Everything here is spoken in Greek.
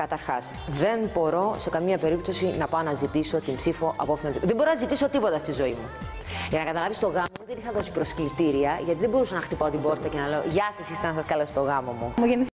Καταρχάς, δεν μπορώ σε καμία περίπτωση να πάω να ζητήσω την ψήφο από όποιον. Δεν μπορώ να ζητήσω τίποτα στη ζωή μου. Για να καταλάβεις, το γάμο μου δεν είχα δώσει προσκλητήρια, γιατί δεν μπορούσα να χτυπάω την πόρτα και να λέω «Γεια σας, ήρθα να σας καλέσω στο γάμο μου».